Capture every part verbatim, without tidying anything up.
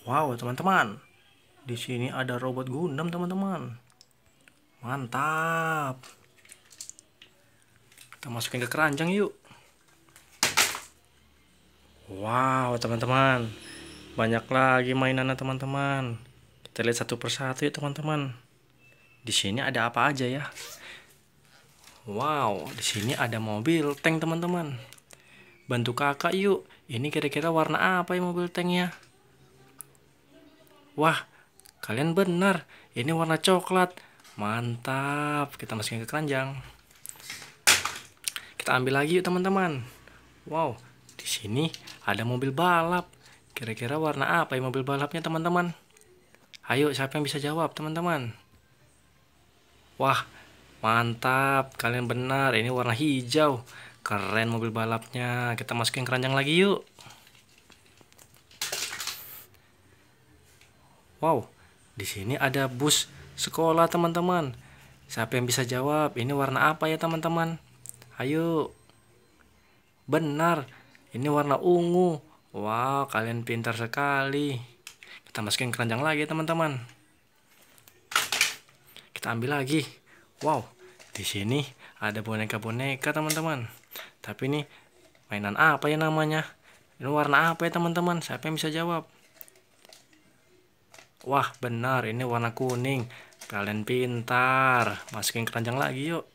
Wow, teman-teman. Di sini ada robot Gundam, teman-teman. Mantap. Kita masukin ke keranjang yuk. Wow, teman-teman. Banyak lagi mainannya, teman-teman. Kita lihat satu persatu ya, teman-teman. Di sini ada apa aja ya? Wow, di sini ada mobil tank, teman-teman. Bantu kakak yuk. Ini kira-kira warna apa ya mobil tanknya? Wah, kalian benar. Ini warna coklat. Mantap. Kita masukin ke keranjang. Kita ambil lagi yuk, teman-teman. Wow, di sini ada mobil balap. Kira-kira warna apa ya mobil balapnya, teman-teman? Ayo, siapa yang bisa jawab, teman-teman? Wah, mantap. Kalian benar. Ini warna hijau. Keren mobil balapnya. Kita masukin keranjang lagi yuk. Wow, di sini ada bus sekolah, teman-teman. Siapa yang bisa jawab? Ini warna apa ya, teman-teman? Ayo. Benar. Ini warna ungu. Wow, kalian pintar sekali. Kita masukin keranjang lagi, teman-teman. Kita ambil lagi. Wow, di sini ada boneka-boneka, teman-teman. Tapi ini mainan apa ya namanya? Ini warna apa ya, teman-teman? Siapa yang bisa jawab? Wah, benar. Ini warna kuning. Kalian pintar. Masukin keranjang lagi yuk.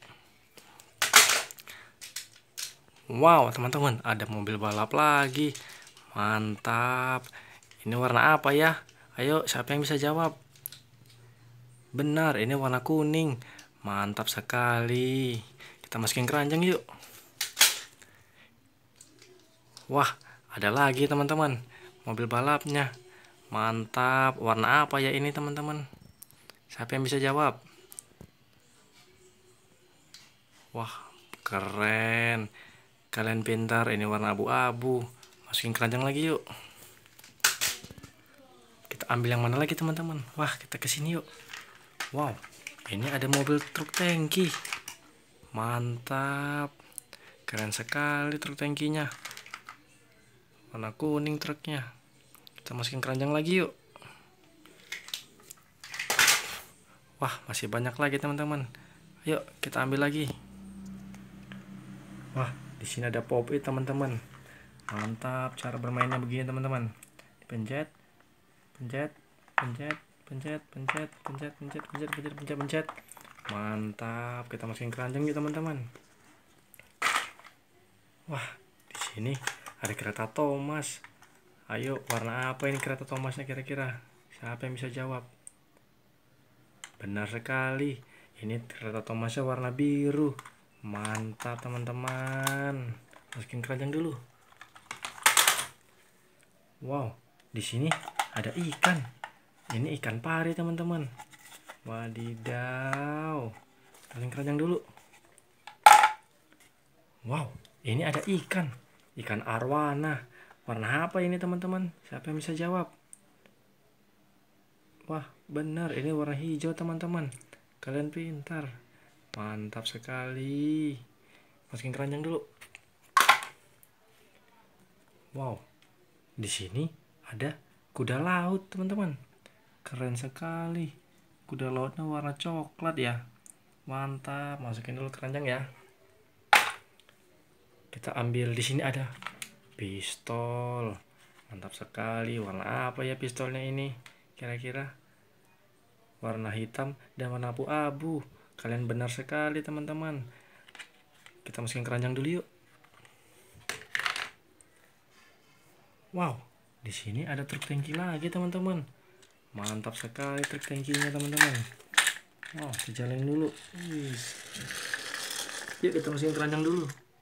Wow, teman-teman, ada mobil balap lagi. Mantap. Ini warna apa ya? Ayo, siapa yang bisa jawab? Benar, ini warna kuning. Mantap sekali. Kita masukin keranjang yuk. Wah, ada lagi, teman-teman. Mobil balapnya. Mantap. Warna apa ya ini, teman-teman? Siapa yang bisa jawab? Wah, keren. Kalian pintar. Ini warna abu-abu. Masukin keranjang lagi yuk. Kita ambil yang mana lagi, teman-teman? Wah, kita kesini yuk. Wow, ini ada mobil truk tangki. Mantap. Keren sekali truk tangkinya. Warna kuning truknya. Kita masukin keranjang lagi yuk. Wah, masih banyak lagi, teman-teman. Yuk, kita ambil lagi. Wah, di sini ada pop-it, teman-teman. Mantap cara bermainnya begini, teman-teman. Pencet, pencet, pencet, pencet, pencet, pencet, pencet, pencet, pencet, pencet, pencet. Mantap. Kita masukin keranjang yuk, teman-teman. Wah, di sini ada kereta Thomas. Ayo, warna apa ini kereta Thomasnya kira-kira? Siapa yang bisa jawab? Benar sekali. Ini kereta Thomasnya warna biru. Mantap, teman-teman. Masukin keranjang dulu. Wow, di sini ada ikan. Ini ikan pari, teman-teman. Wadidaw. Masukin keranjang dulu. Wow, ini ada ikan. Ikan arwana. Warna apa ini, teman-teman? Siapa yang bisa jawab? Wah, benar. Ini warna hijau, teman-teman. Kalian pintar. Mantap sekali. Masukin keranjang dulu. Wow, di sini ada kuda laut, teman-teman. Keren sekali. Kuda lautnya warna coklat ya. Mantap. Masukin dulu keranjang ya. Kita ambil di sini ada pistol. Mantap sekali. Warna apa ya pistolnya ini? Kira-kira warna hitam dan warna abu-abu. Kalian benar sekali, teman-teman. Kita masukin keranjang dulu yuk. Wow, di sini ada truk tangki lagi, teman-teman. Mantap sekali truk tangkinya, teman-teman. Wow, dijalanin dulu. Wih. Yuk kita masukin keranjang dulu.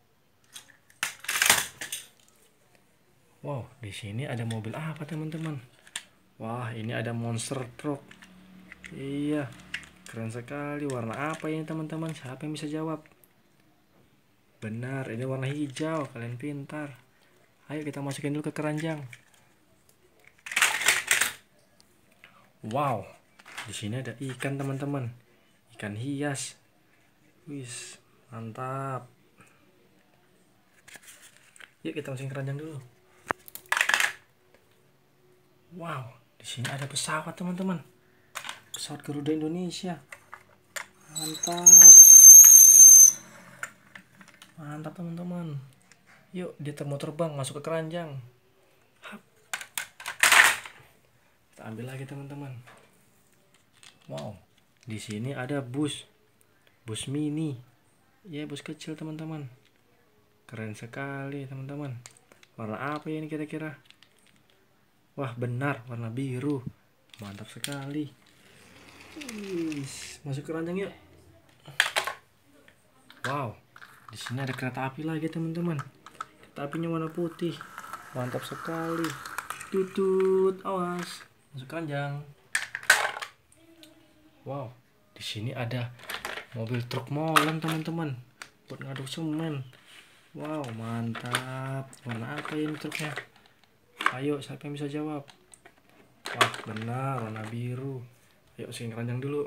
Wow, di sini ada mobil apa, teman-teman? Wah, ini ada monster truck. Iya, keren sekali. Warna apa ini, teman-teman? Siapa yang bisa jawab? Benar, ini warna hijau. Kalian pintar. Ayo kita masukin dulu ke keranjang. Wow, di sini ada ikan, teman-teman. Ikan hias. Wis, mantap. Yuk kita masukin keranjang dulu. Wow, di sini ada pesawat teman-teman. Pesawat Garuda Indonesia. Mantap. Mantap teman-teman. Yuk, dia mau terbang masuk ke keranjang. Hap. Kita ambil lagi teman-teman. Wow, di sini ada bus. Bus mini. Ya, bus kecil teman-teman. Keren sekali teman-teman. Warna apa ya ini kira-kira? Wah, benar, warna biru. Mantap sekali. Wis, masuk keranjang yuk. Wow, di sini ada kereta api lagi teman-teman. Kereta apinya warna putih. Mantap sekali. Tutut, awas. Masuk keranjang. Wow, di sini ada mobil truk molen teman-teman. Buat ngaduk semen. Wow, mantap. Warna apa ini truknya? Ayo, siapa yang bisa jawab? Wah, benar, warna biru. Ayo, sing keranjang dulu.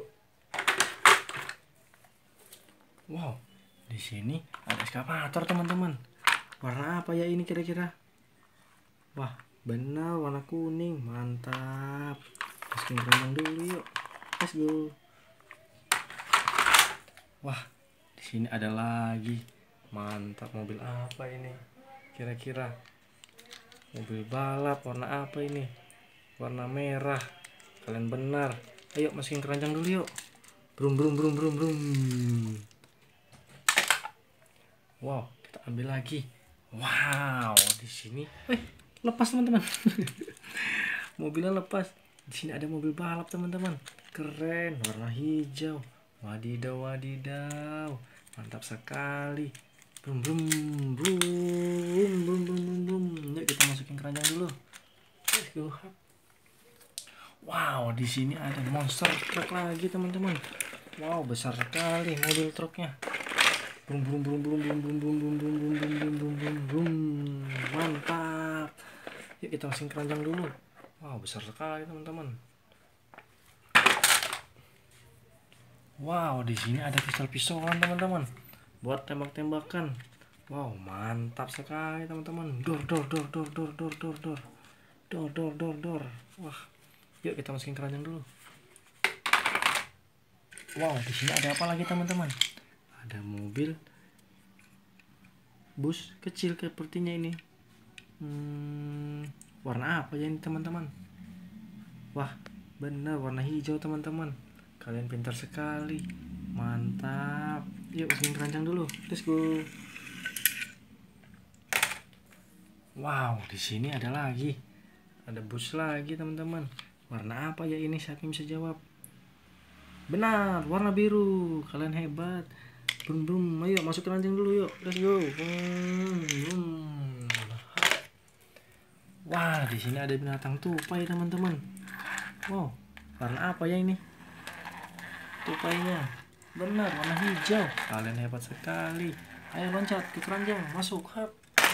Wow, di sini ada eskavator teman-teman. Warna apa ya ini kira-kira? Wah, benar, warna kuning. Mantap. Sing keranjang dulu yuk. Let's go. Wah, di sini ada lagi. Mantap, mobil apa ini? Kira-kira mobil balap warna apa ini? Warna merah. Kalian benar. Ayo masukin keranjang dulu yuk. Brum brum brum brum brum. Wow, kita ambil lagi. Wow, di sini. Eh, lepas teman-teman. Mobilnya lepas. Di sini ada mobil balap teman-teman. Keren, warna hijau. Wadidaw wadidaw. Mantap sekali. Brum brum brum brum brum brum brum. Yuk kita masukin keranjang dulu. Let's go. Wow, di sini ada monster truck lagi teman-teman. Wow, besar sekali mobil truknya. Brum brum brum brum brum brum brum brum brum brum brum brum brum brum. Mantap. Yuk kita masukin keranjang dulu. Wow, besar sekali teman-teman. Wow, di sini ada pistol-pistolan teman-teman. Buat tembak-tembakan. Wow, mantap sekali teman-teman. Dor dor dor dor dor dor dor dor. Dor dor dor dor. Wah. Yuk kita masukin keranjang dulu. Wow, di sini ada apa lagi teman-teman? Ada mobil bus kecil sepertinya ini. Hmm, warna apa ya ini teman-teman? Wah, benar warna hijau teman-teman. Kalian pintar sekali. Mantap. Yuk masukin keranjang dulu. Let's go. Wow, di sini ada lagi. Ada bus lagi teman-teman. Warna apa ya ini? Siapa yang bisa jawab? Benar, warna biru. Kalian hebat. Brum brum. Ayo masuk keranjang dulu yuk. Let's go. Brum, brum. Wah, di sini ada binatang tupai teman-teman. Wow, warna apa ya ini? Tupainya. Benar, warna hijau. Kalian hebat sekali. Ayo loncat ke keranjang, masuk. Hap.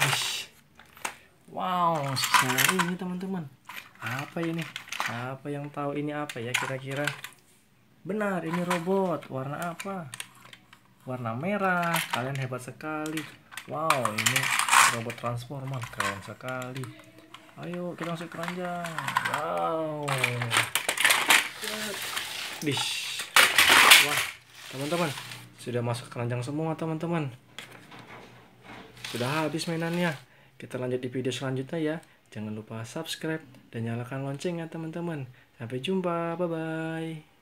Wow, sekali ini teman-teman. Apa ini? Apa yang tahu ini apa ya kira-kira? Benar, ini robot. Warna apa? Warna merah. Kalian hebat sekali. Wow, ini robot transformer. Keren sekali. Ayo kita masuk keranjang. Wow. Bish. Wah, teman-teman, sudah masuk keranjang semua teman-teman. Sudah habis mainannya. Kita lanjut di video selanjutnya ya. Jangan lupa subscribe dan nyalakan loncengnya teman-teman. Sampai jumpa. Bye bye.